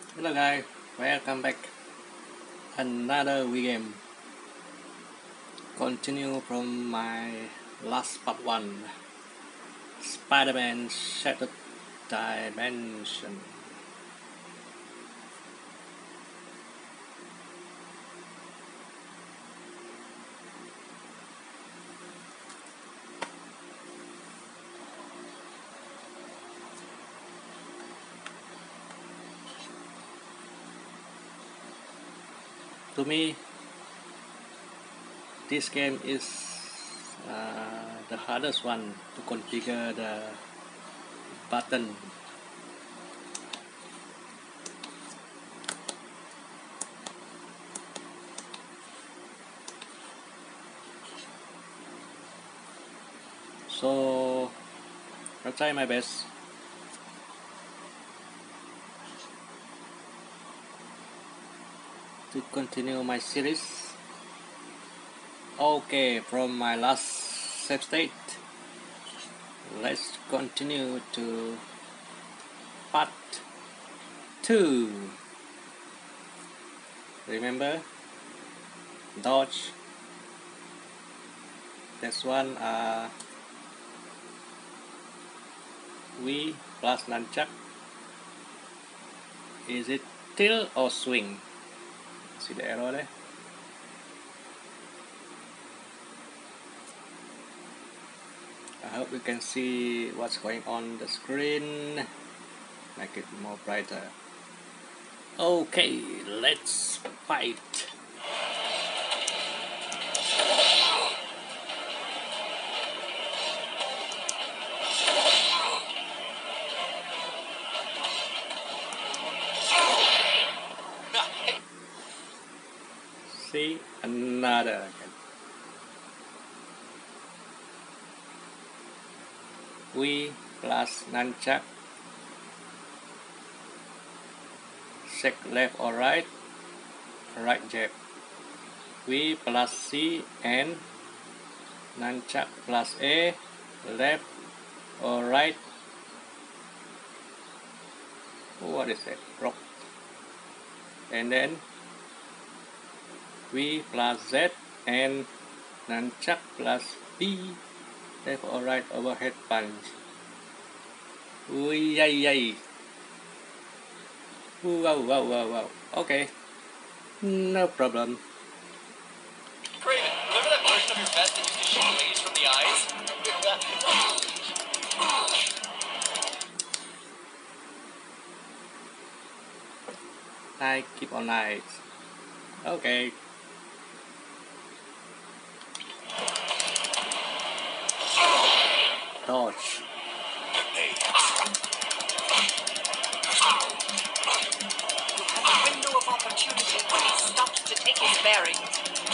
Hello guys, welcome back. Another Wii game. Continue from my last part 1. Spider-Man Shattered Dimension. To me, this game is the hardest one to configure the button. So I'll try my best. To continue my series. Okay, from my last save state, let's continue to part 2. Remember, dodge. This one V plus nunchuck. Is it tilt or swing? See the arrow there? I hope you can see what's going on the screen. Make it more brighter. Okay, let's fight. See, another again. V plus nunchuck. Check left or right. Right jab. V plus C and nunchuck plus A. Left or right. What is that? Rock. And then V plus Z and nunchuck plus B. Left or right overhead punch. Ui yay yay. Wow. Okay. No problem. Kraven, remember that version of your vest that used to shoot rays from the eyes? I keep on eyes. Okay. Dodge. A window of opportunity when he stopped to take his bearings.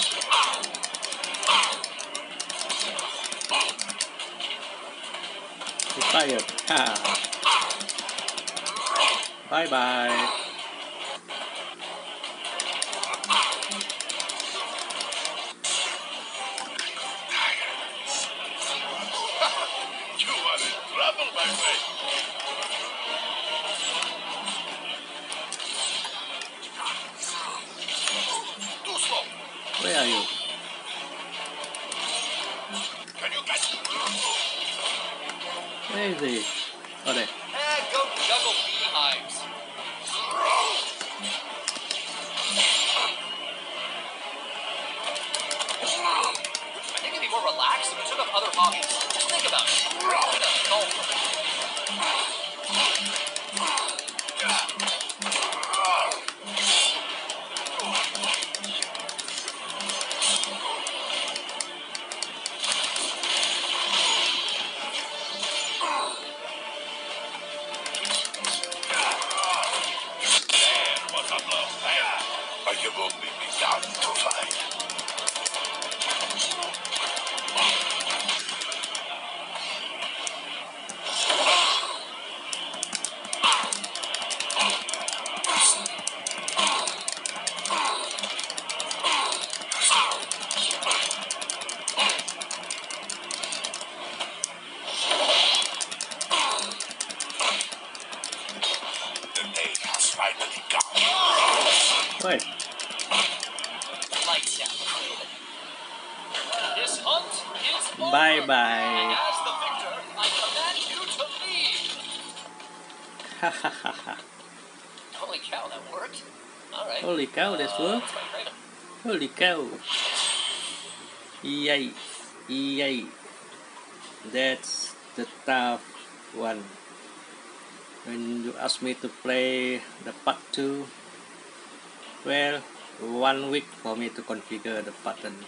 He fired. Ha. Bye bye. You are in trouble, my friend. Too slow. Where are you? Can you catch it? Where is he? Oh there. Go juggle beehives. I think it'd be more relaxed if we took up other hobbies. Just think about it. Like a golf. finally come. Wait. Lights out. This hunt is over. Bye-bye. As the victor, I command you to leave. Holy cow, that worked. All right. Holy cow, this worked. Let's go grade 'em. Holy cow. Yay. Yay. That's the tough one. When you ask me to play the part 2, well, 1 week for me to configure the button.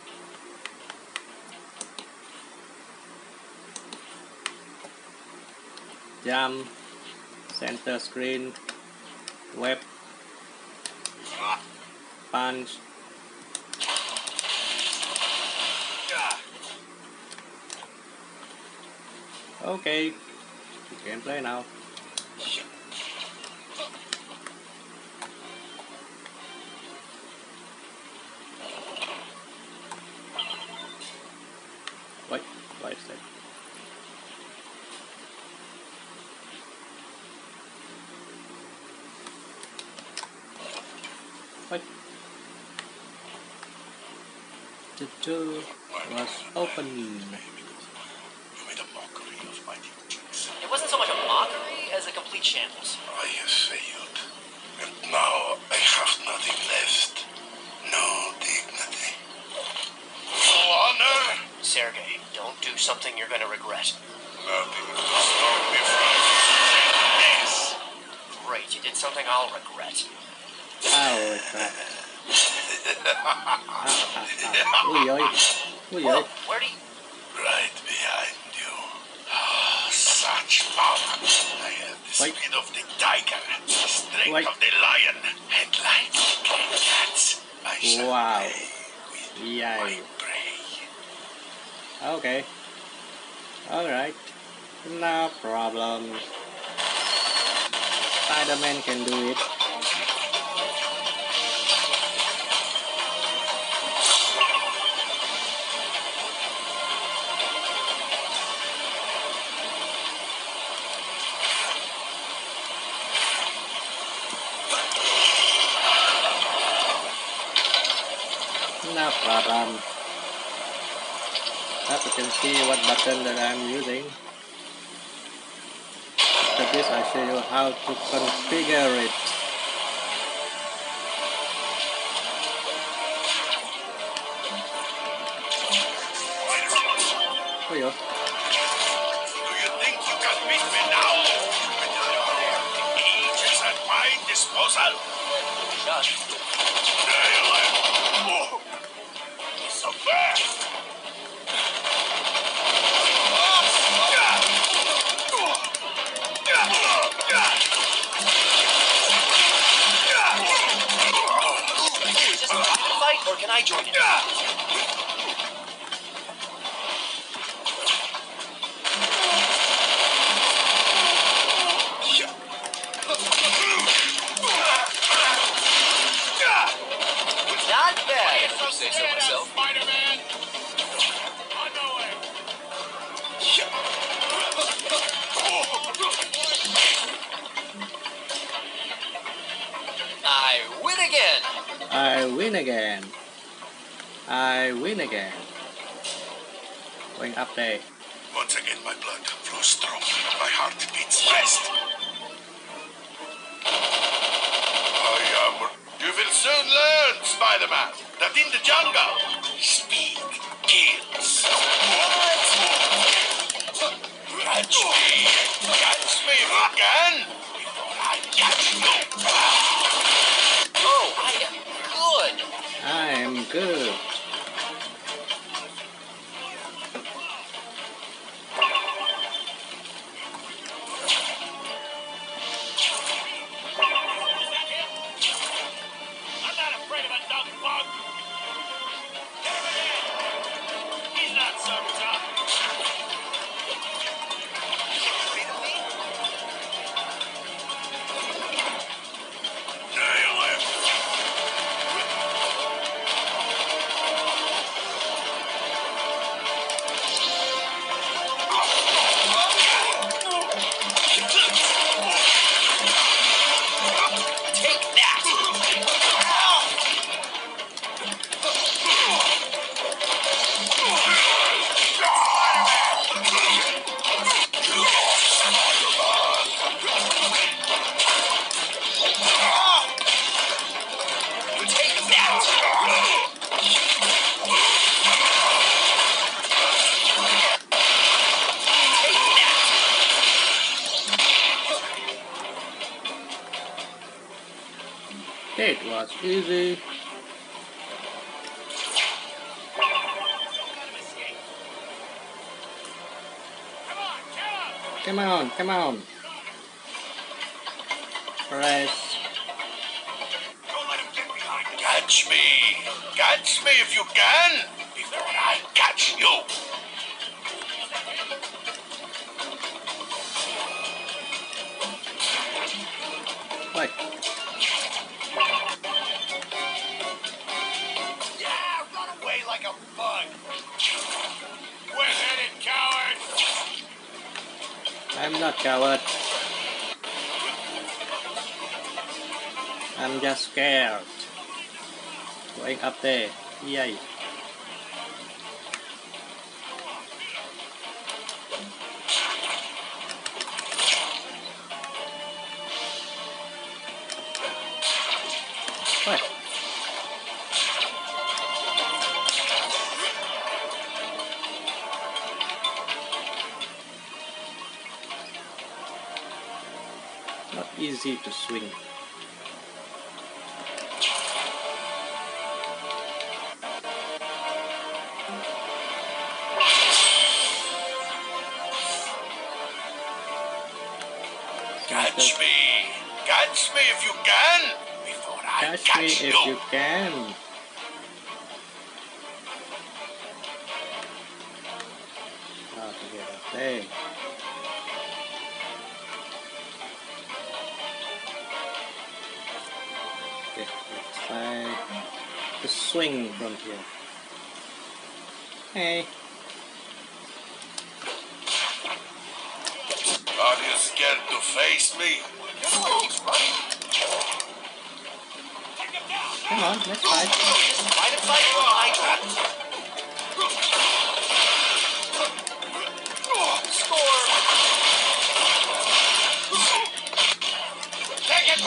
Jump, center screen, web, punch. Okay, you can play now. Wait, what is that? What? The door was open. You made a mockery of my teachings. It wasn't so much a mockery as a complete shambles. I have failed. And now I have nothing left. No dignity. No honor. Sergey, don't do something you're gonna regret. Nothing to stop me from saying yes. Great, you did something I'll regret. Ow, crap. Ui ơi, ui Whoa, ơi. where do you... Right behind you. Ah, such power. I have the Wait. speed of the tiger, the strength Wait. of the lion, and like the great cats, I shall Wow. play with my Yay. prey. Okay. Alright. No problem. Spider-Man can do it. No problem. As you can see what button that I'm using. After this I show you how to configure it. Oh yeah. Do you think you can beat me now? The age is at my disposal. Josh, Oh, so fast. is this a fight or can I join it? Not bad, if I say so myself. Spider-Man. On my way. I win again. I win again. I win again. Going up there. Once again, my blood flows strong. My heart beats fast. You will soon learn, Spider-Man, that in the jungle, speed kills. Catch me. Catch me if you can. Before I catch you. Oh, I am good. I am good. I'm not afraid of a dumb bug. Get him again. He's not so tough. Nail him. It was easy. Come on, come on. Press. Don't let him get behind. Catch me. Catch me if you can. Before I catch you. Wait. Yeah, run away like a bug. Quit-headed coward. I'm not coward. I'm just scared. Going up there. Yay. What? Not easy to swing. Catch me. Catch me if you can. Before I Catch me catch if you can. How to get up there? Okay, let's try to swing from here. Hey. Are you scared to face me? Come on, let's fight. Right inside your hydrant. Score. Take it.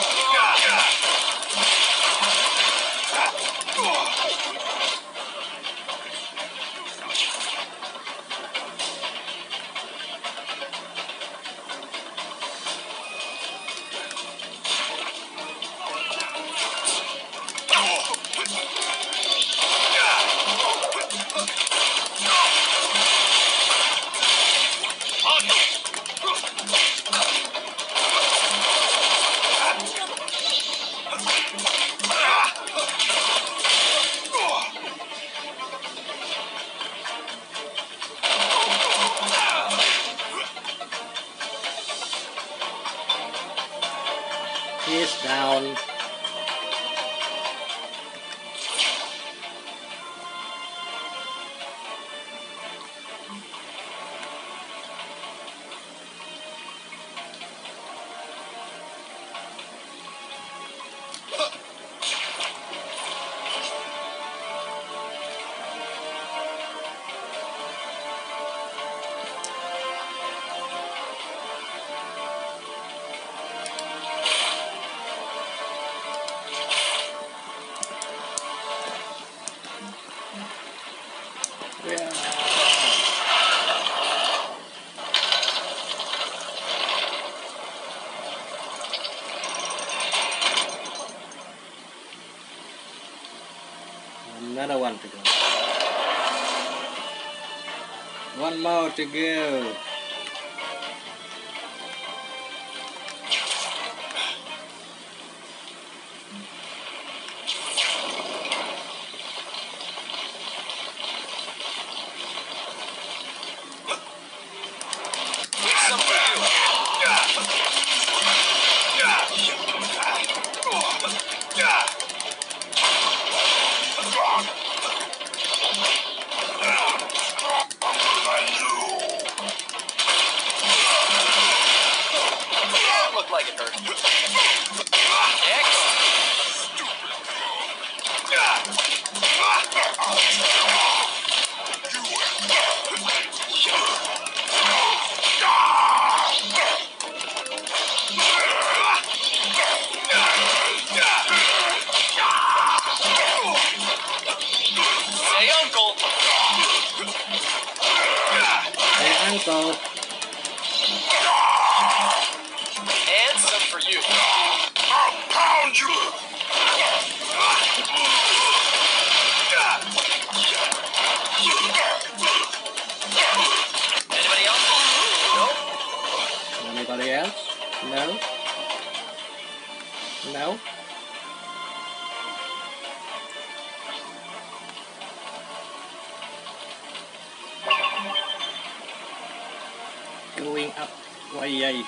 He's down. Yeah. Another one to go. One more to go. Some for you. Looked like it hurt. Next. Say uncle. Hey, uncle. And some for you. I'll pound you. No. Going up. Why?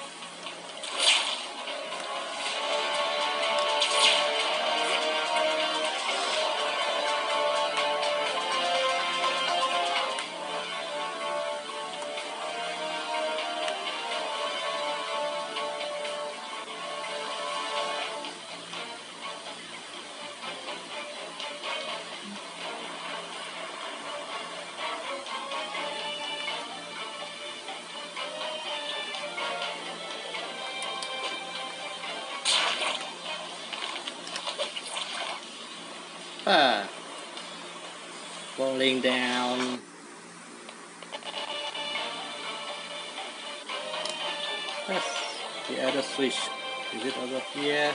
Falling down. Yes, the other switch. Is it over here?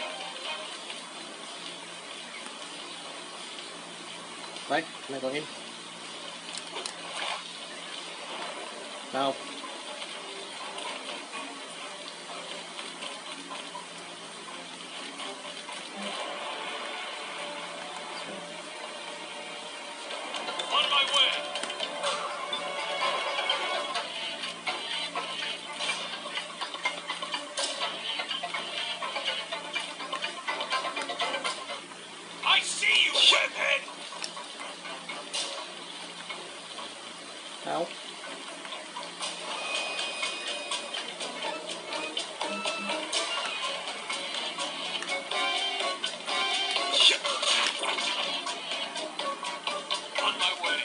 Right, can I go in? No. On my way. I see you, whiphead! No. On my way.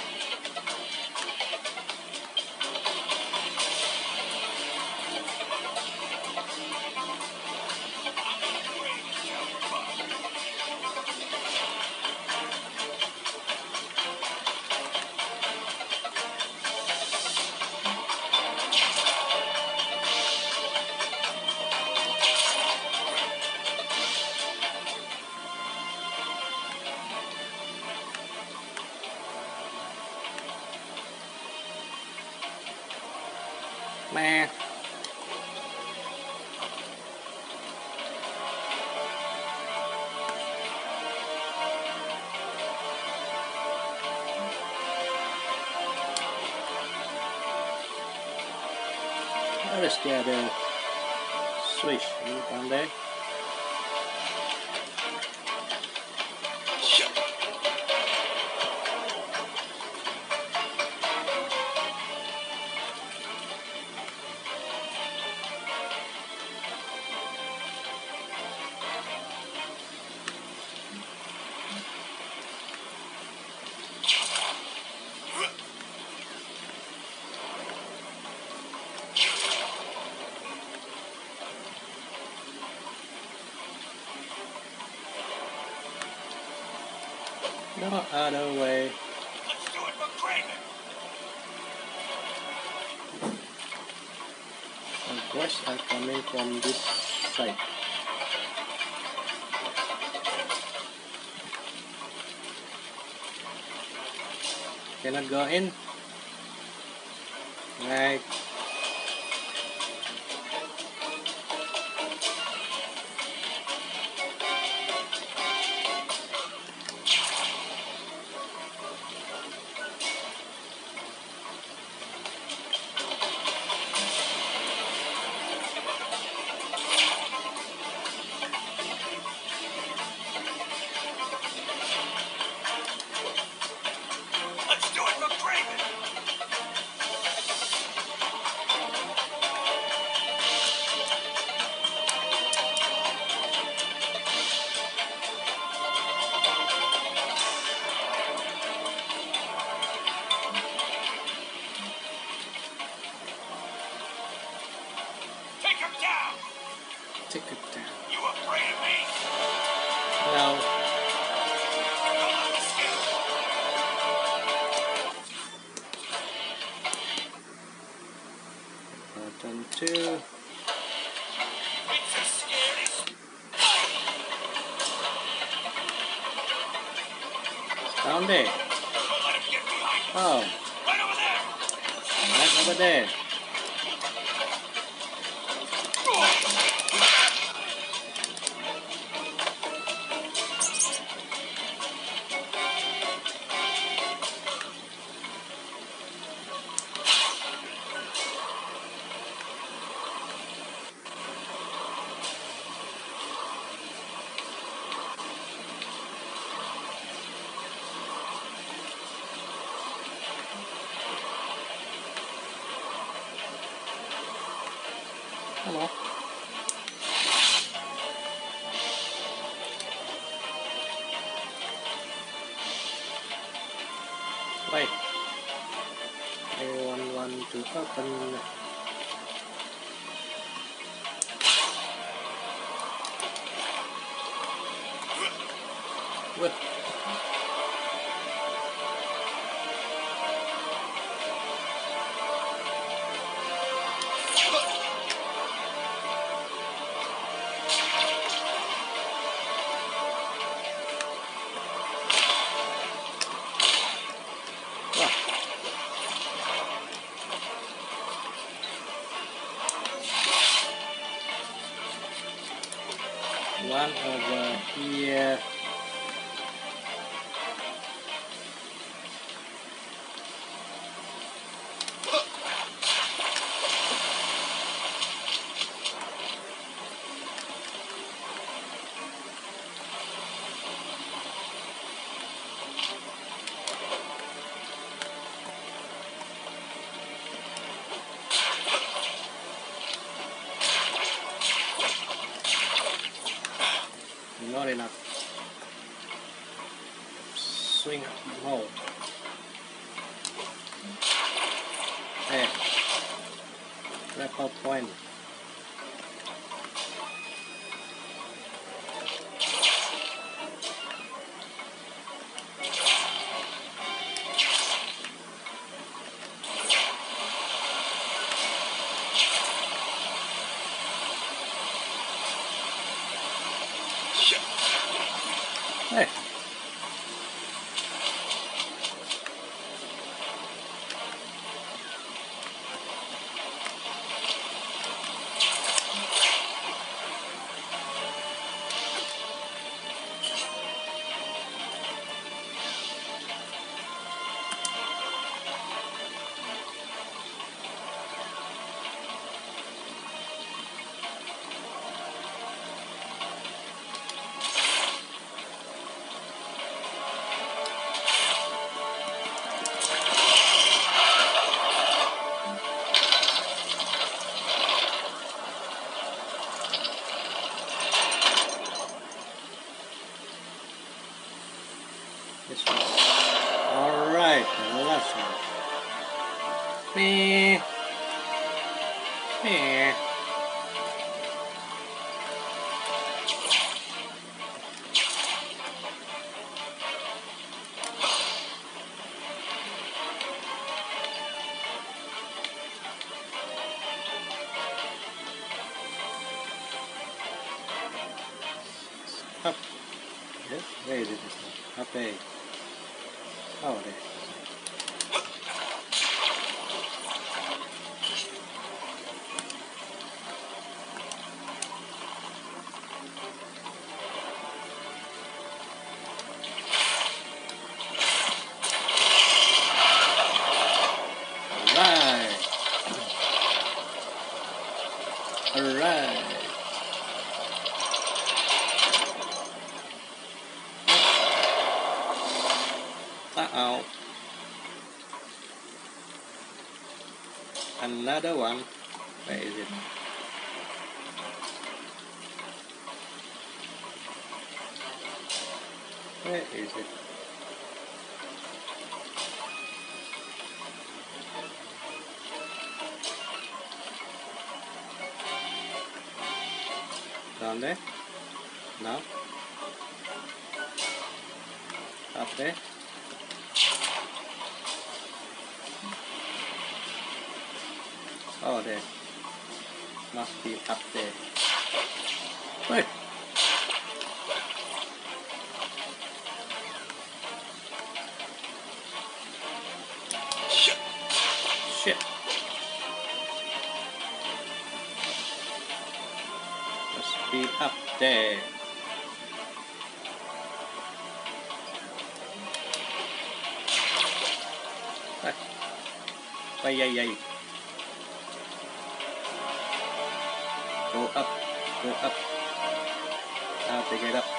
Man. Where is the other switch? Is it down there? No other way. Let's do it for Kraven! The voices are coming from this side. Cannot go in. Right. Let's do it for Kraven! Take him down! Take it down. You afraid of me? No. Come on, let's go! Button 2. It's a scary Down there. Don't let him get behind you! Oh, Right over there! right over there. Come on. Wait. I want to open. What? One over here. Not enough. Swing up more. There. Grapple point. Hey. This one. Alright, the last one. Meh. Meh. Up. Yes, where is it this one? Up there. Oh, there. Alright. Alright. Uh-oh. Another one. Where is it? Where is it? Down there? No? Up there? Oh, there. Must be up there. Wait. Shit. Must be up there. Ay, ay, ay. Go up. Go up. Now pick it up.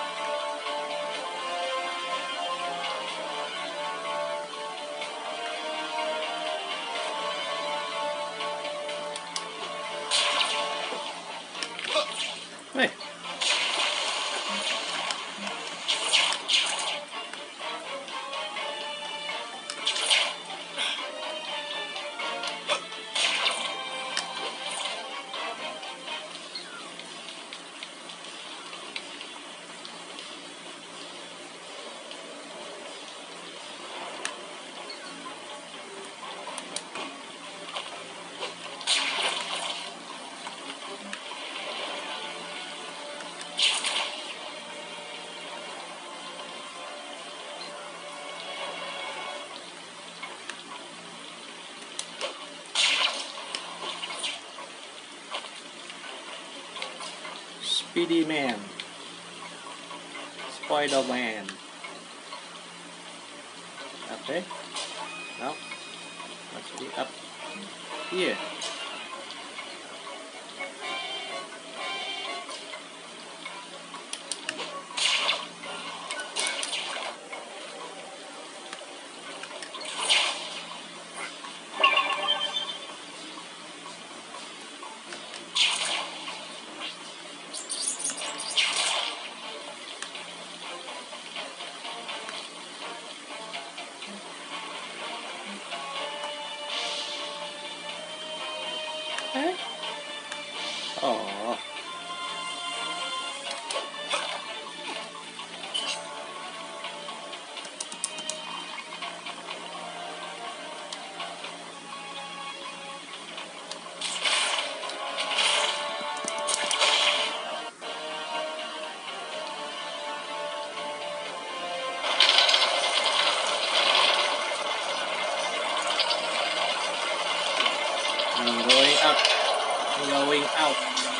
Speedy Man, Spider-Man. Okay, now let's be up here. Oh, I'm going up, I'm going out.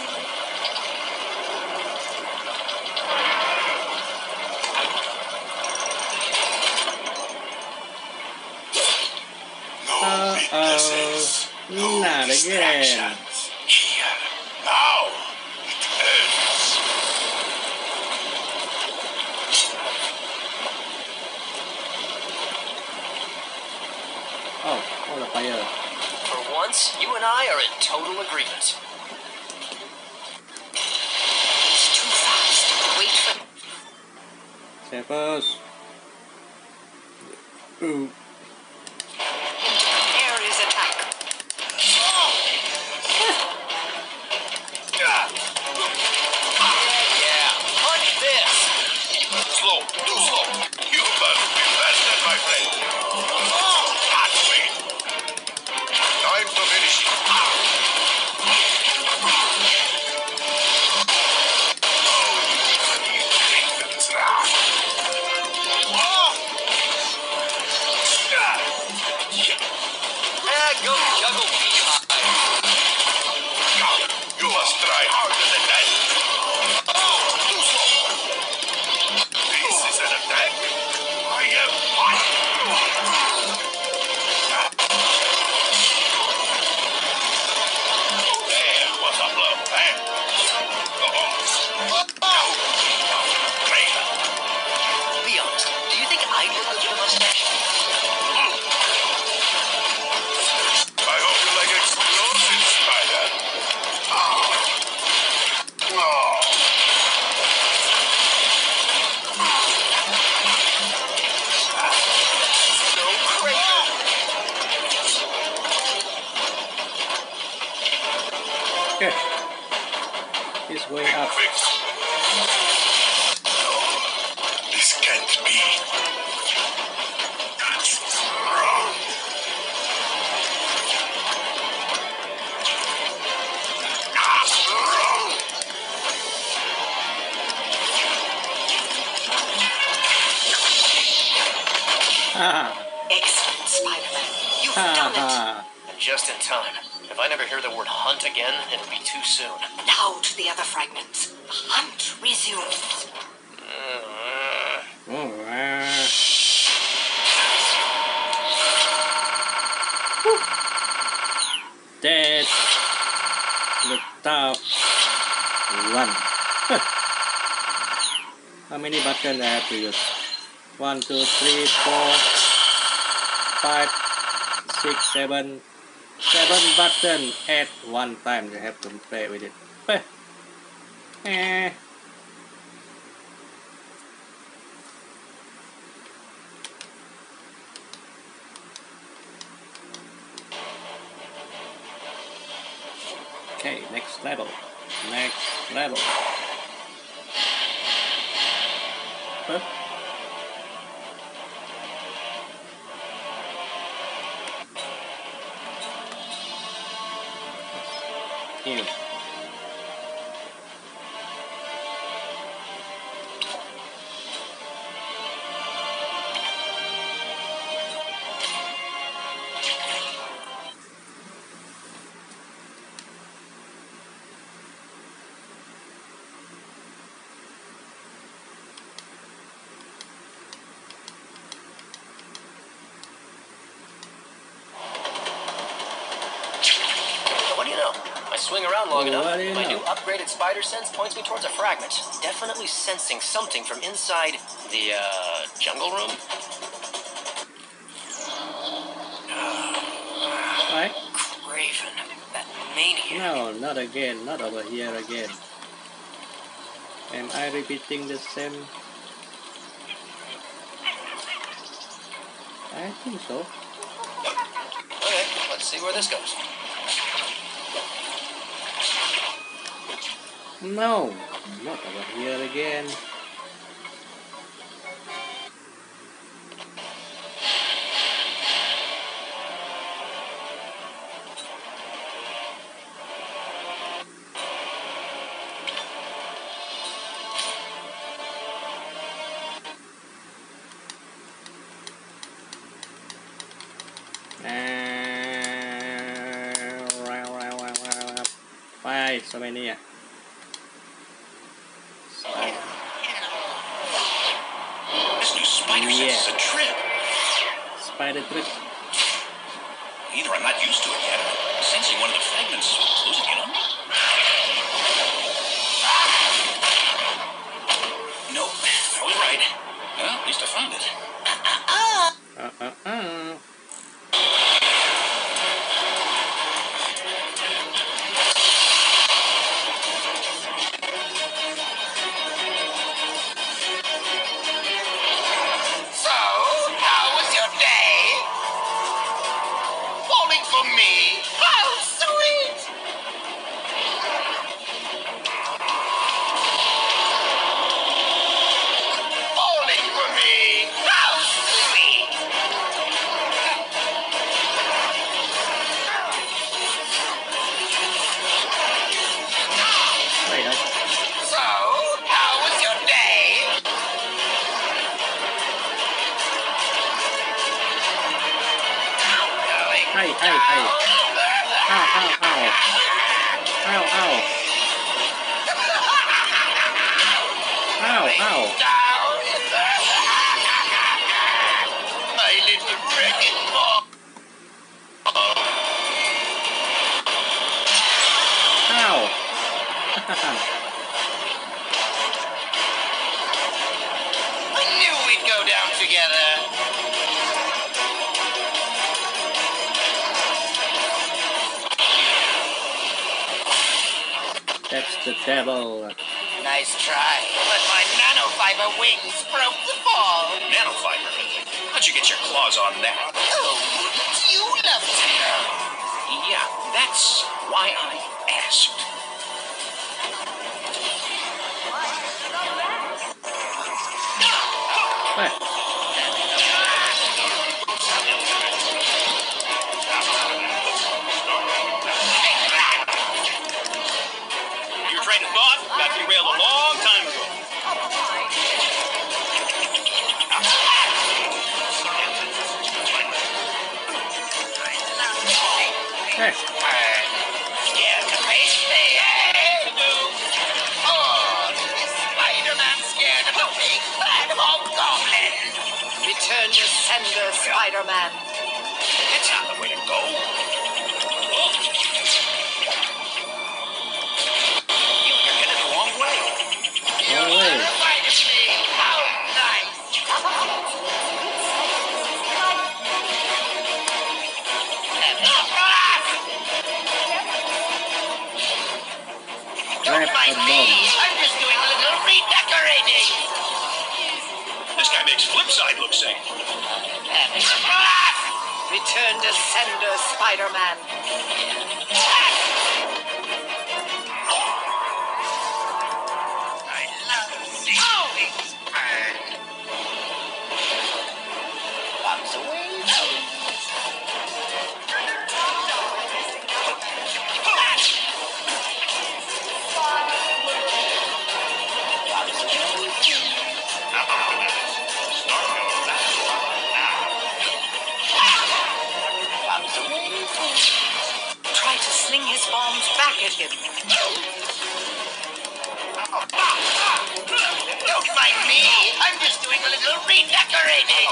No weaknesses. No Not again. distractions. Here. Now. It ends. Oh, all the fire. For once, you and I are in total agreement. It's too fast. Wait for... Save us. Ooh. Into the area's attack. Yeah, punch this! Slow. Too slow. You must be faster, my friend. Not wait. Time for finishing. Raven's wrath. Go juggle beehive. Now, you must try harder than that. Too slow. This is an attack. I am hot. There was a blow, eh? Raven. Be honest, do you think I'd look good with a mustache? I hope you like explosive, Spider. No Kraven. Okay. He's going up. Quick. No, this can't be. That's wrong. That's wrong. Ha Excellent, Spider-Man. You've ha done it. ha. And just in time. If I never hear the word hunt again, it'll be too soon. Now to the other fragments. The hunt resumes. Alright. That's the tough one. How many buttons I have to use? 1, 2, 3, 4, 5, 6, 7. 7 buttons at one time. You have to play with it. Eh. Okay, next level. Next level. Huh? Ew. Swing around long enough. What do you My new know? upgraded spider sense points me towards a fragment. Definitely sensing something from inside the, jungle room. Right? Craven, that maniac. No, not again. Not over here again. Am I repeating the same? I think so. Okay, let's see where this goes. No, not over here again. Why so many? This new spider sense is a trip. Spider trip. Either I'm not used to it yet, or sensing one of the fragments closing in on me. Nope, I was right. Well, at least I found it. So, how was your day? Falling for me? How sweet! Falling for me? How sweet! Wait, So, how was your day? hey, hey, hey. Ow, ow, ow. Ow, ow. Ow, ow. Down! My little wrecking ball! Ow. I knew we'd go down together. That's the devil. Nice try, but my nanofiber wings broke the fall. Nanofiber? How'd you get your claws on that? Oh, wouldn't you love to know? Yeah, that's why I asked. What? Your train of thought got derailed a long time ago. Hey. Scared to face me, eh? Oh, is Spider-Man scared of a big bad hobgoblin? Return to sender, Spider-Man. That's not the way to go. You're headed the wrong way. You Wrong way. want to fight with me? How nice. Don't Grab mind a me. bomb. I'm just doing a little redecorating. This guy makes Flipside look safe. Return to sender, Spider-Man. I love seeing things burn. Bombs away. Try to sling his bombs back at him. Don't mind me. I'm just doing a little redecorating.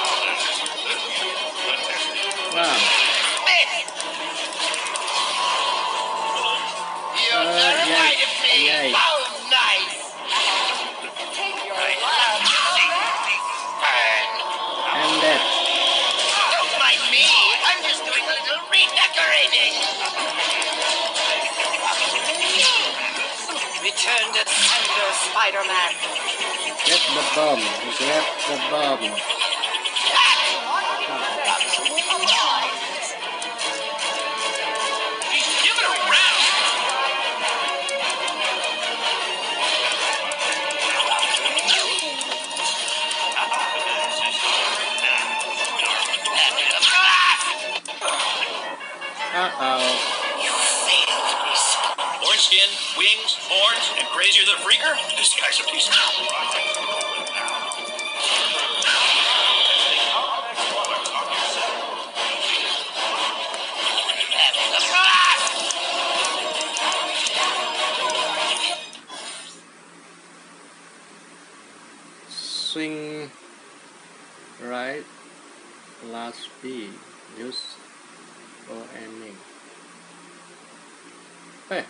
Wow. You're Descender, Spider-Man. Get the bomb. Get the bomb. Give it a rest. Uh-oh. You failed me, Spider-Man. Orange skin, wings, horns, and crazier than a freaker? This guy's a piece of... Swing right, last B, use for aiming. Hey,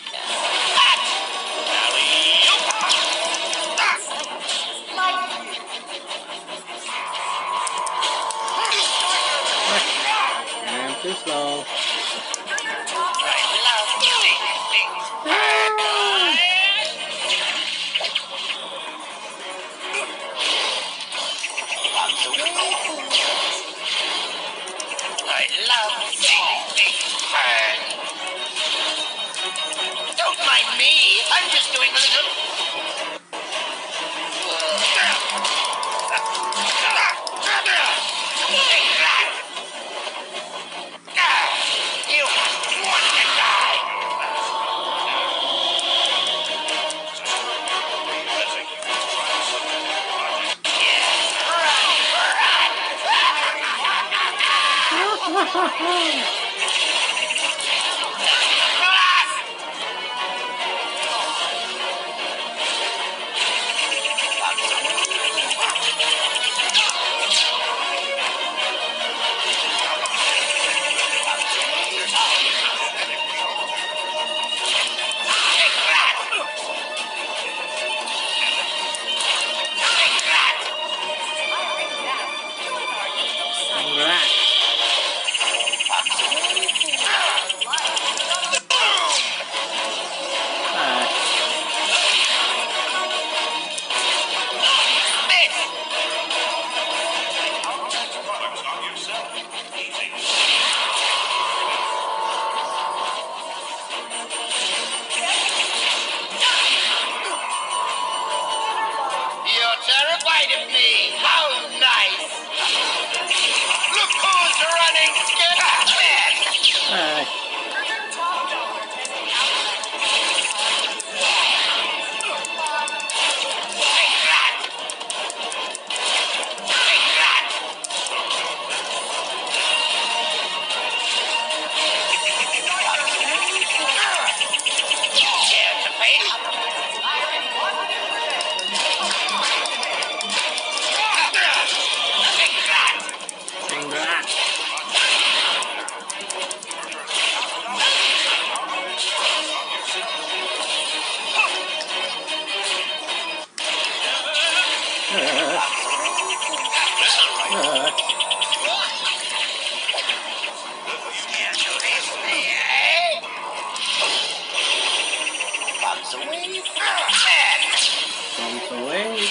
and too slow. Don't mind me. I'm just doing a little... You want to die? Congrats. You're terrified of me. How nice. Look who's running scared. Hi. Congrats. Bombs away.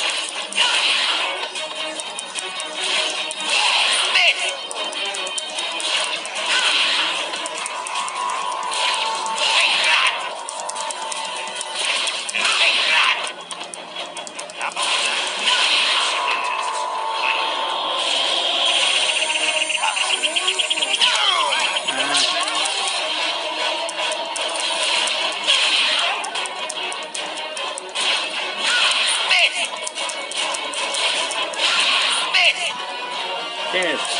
Yes.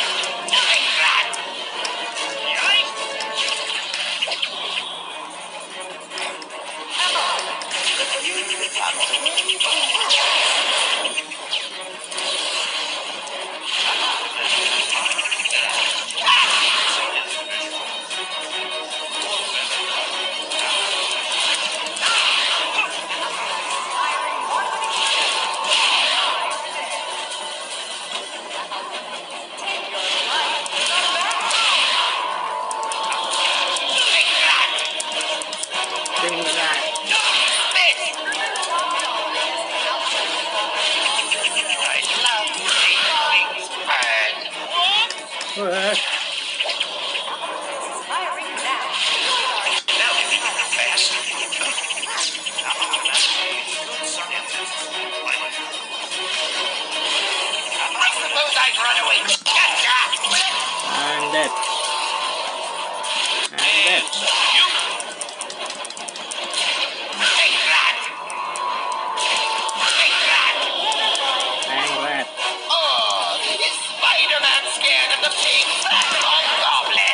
Firing now. Now you think you're fast. I suppose I'd run away. Gotcha! I'm dead. I'm dead. You. Take that! Take that! I'm red. Oh, is Spider-Man scared of the big fat hobgoblin?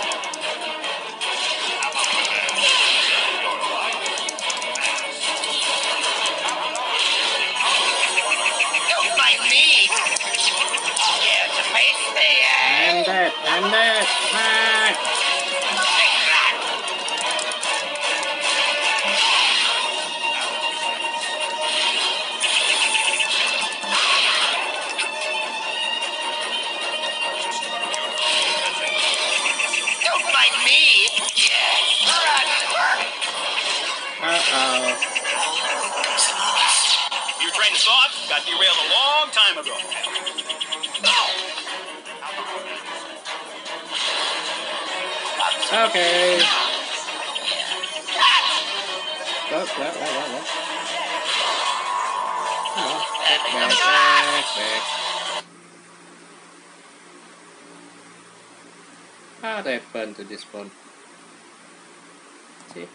Don't mind me. Scared to face the I'm end. dead. I'm dead. Ah. Take that! Don't mind me. Yes, run. Uh-oh. Your train of thought got derailed a long time ago. Okay. What? Come on. Back. What happened to this phone? See?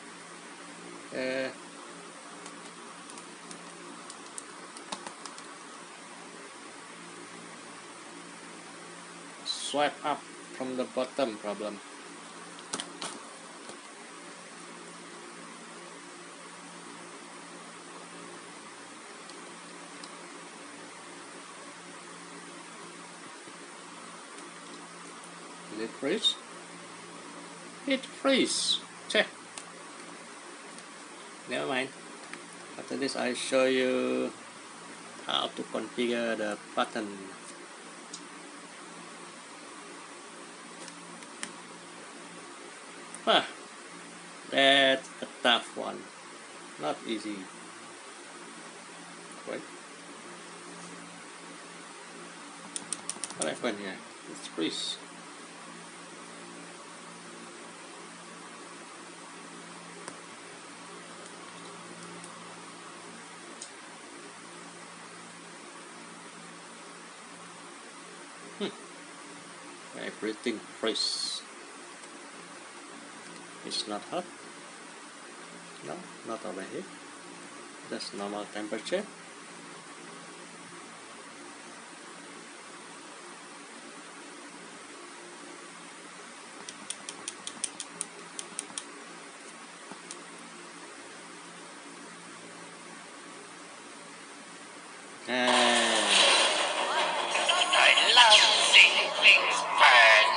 Swipe up from the bottom problem. Did it freeze? It freeze. Check. Never mind. After this, I show you how to configure the button. Ah, that's a tough one. Not easy. Wait. What happened here? It's freeze. Everything freeze. It's not hot. No, not over here. That's normal temperature. I love seeing things burn.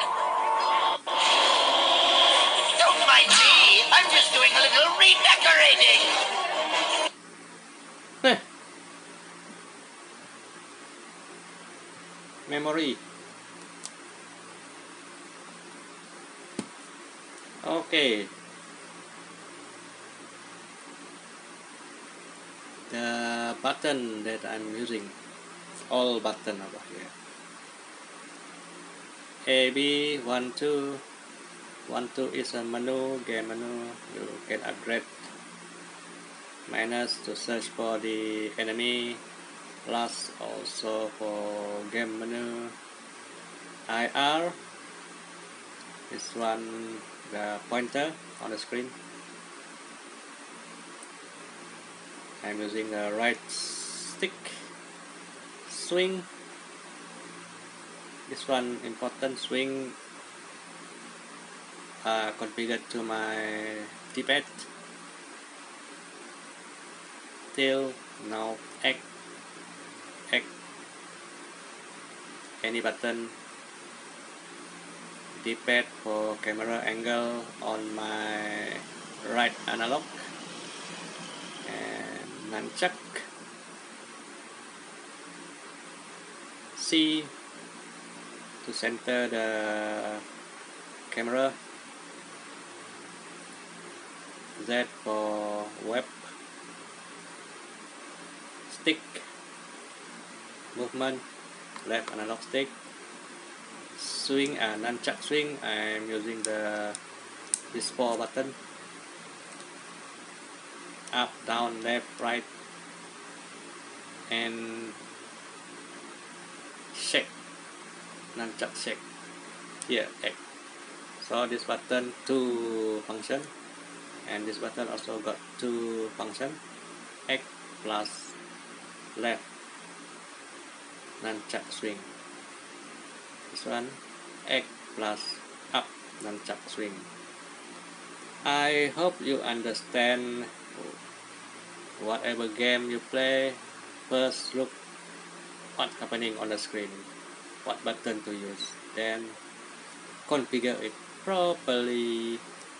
Don't mind me. I'm just doing a little redecorating. Memory. Okay. The button that I'm using, all button over here. A, B, 1, 2. 1, 2 is a menu, game menu. You can upgrade. Minus to search for the enemy. Plus also for game menu. IR. This one, the pointer on the screen. I'm using the right stick. Swing. This one important, swing configured to my D-pad. Till now, X, any button. D-pad for camera angle on my right analog, and nunchuck. C to center the camera. Z for web. Stick movement, left analog stick. swing, nunchuck swing, I'm using this 4 button: up, down, left, right, and shake, nunchuck shake. Here, X. So this button 2 function, and this button also got 2 function: X plus left nunchuck swing. This one X plus up nunchuck swing. I hope you understand. Whatever game you play, first look what's happening on the screen, what button to use, then configure it properly.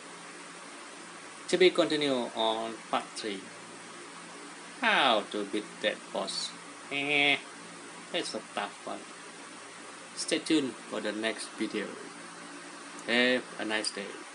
To be continued on part 3. How to beat that boss. It's a tough one. Stay tuned for the next video. Have a nice day.